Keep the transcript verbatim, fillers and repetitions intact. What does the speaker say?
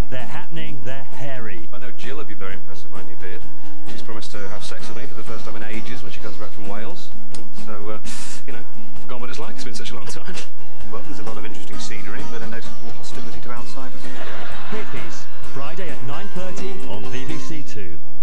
They're happening, they're hairy. I know Jill will be very impressed with my new beard. She's promised to have sex with me for the first time in ages when she comes back from Wales. So, uh, you know, I've forgotten what it's like. It's been such a long time. Well, there's a lot of interesting scenery, but a noticeable hostility to outsiders. Hippies, Friday at nine thirty on B B C Two.